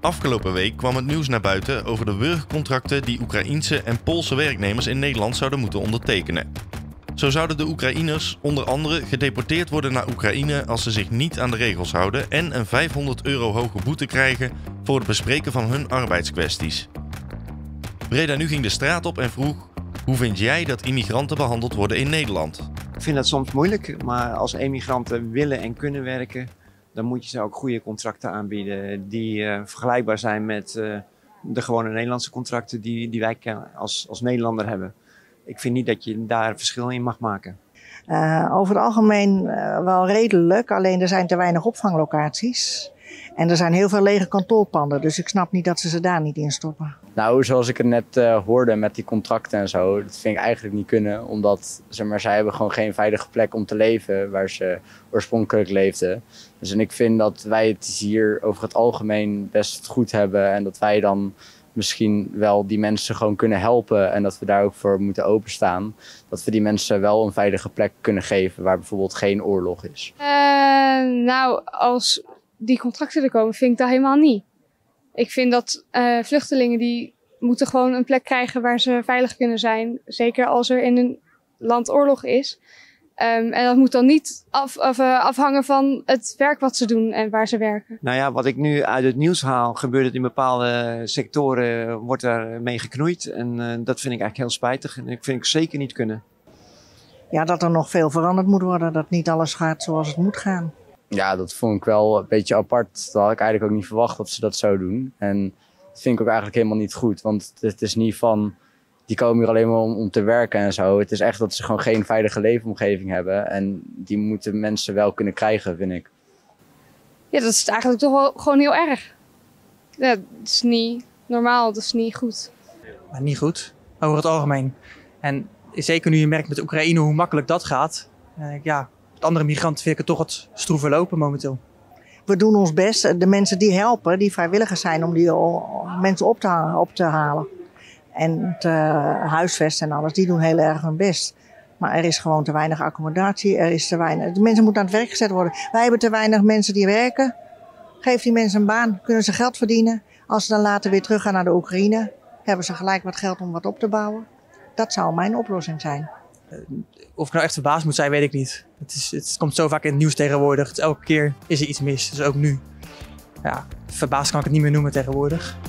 Afgelopen week kwam het nieuws naar buiten over de wurgcontracten die Oekraïense en Poolse werknemers in Nederland zouden moeten ondertekenen. Zo zouden de Oekraïners onder andere gedeporteerd worden naar Oekraïne als ze zich niet aan de regels houden en een €500 hoge boete krijgen voor het bespreken van hun arbeidskwesties. Breda Nu ging de straat op en vroeg: hoe vind jij dat immigranten behandeld worden in Nederland? Ik vind dat soms moeilijk, maar als immigranten willen en kunnen werken, dan moet je ze ook goede contracten aanbieden die vergelijkbaar zijn met de gewone Nederlandse contracten die wij als Nederlander hebben. Ik vind niet dat je daar verschil in mag maken. Over het algemeen wel redelijk, alleen er zijn te weinig opvanglocaties. En er zijn heel veel lege kantoorpanden, dus ik snap niet dat ze daar niet in stoppen. Nou, zoals ik het net hoorde met die contracten en zo, dat vind ik eigenlijk niet kunnen. Omdat, zij hebben gewoon geen veilige plek om te leven waar ze oorspronkelijk leefden. Dus en ik vind dat wij het hier over het algemeen best goed hebben. En dat wij dan misschien wel die mensen gewoon kunnen helpen. En dat we daar ook voor moeten openstaan. Dat we die mensen wel een veilige plek kunnen geven waar bijvoorbeeld geen oorlog is. Nou, als die contracten er komen, vind ik dat helemaal niet. Ik vind dat vluchtelingen die moeten gewoon een plek krijgen waar ze veilig kunnen zijn. Zeker als er in een land oorlog is. En dat moet dan niet afhangen van het werk wat ze doen en waar ze werken. Nou ja, wat ik nu uit het nieuws haal, gebeurt het in bepaalde sectoren, wordt daar mee geknoeid. En dat vind ik eigenlijk heel spijtig. En dat vind ik zeker niet kunnen. Ja, dat er nog veel veranderd moet worden, dat niet alles gaat zoals het moet gaan. Ja, dat vond ik wel een beetje apart. Dat had ik eigenlijk ook niet verwacht dat ze dat zo doen. En dat vind ik ook eigenlijk helemaal niet goed. Want het is niet van, die komen hier alleen maar om te werken en zo. Het is echt dat ze gewoon geen veilige leefomgeving hebben. En die moeten mensen wel kunnen krijgen, vind ik. Ja, dat is eigenlijk toch wel gewoon heel erg. Ja, dat is niet normaal, dat is niet goed. Maar niet goed, over het algemeen. En zeker nu je merkt met Oekraïne hoe makkelijk dat gaat. Ja, met andere migranten vind ik het toch wat stroever lopen momenteel. We doen ons best. De mensen die helpen, die vrijwilligers zijn om die mensen op te halen. En te huisvesten en alles, die doen heel erg hun best. Maar er is gewoon te weinig accommodatie, er is te weinig. De mensen moeten aan het werk gezet worden. Wij hebben te weinig mensen die werken. Geef die mensen een baan, kunnen ze geld verdienen. Als ze dan later weer terug gaan naar de Oekraïne, hebben ze gelijk wat geld om wat op te bouwen. Dat zou mijn oplossing zijn. Of ik nou echt verbaasd moet zijn, weet ik niet. Het komt zo vaak in het nieuws tegenwoordig. Elke keer is er iets mis, dus ook nu. Ja, verbaasd kan ik het niet meer noemen tegenwoordig.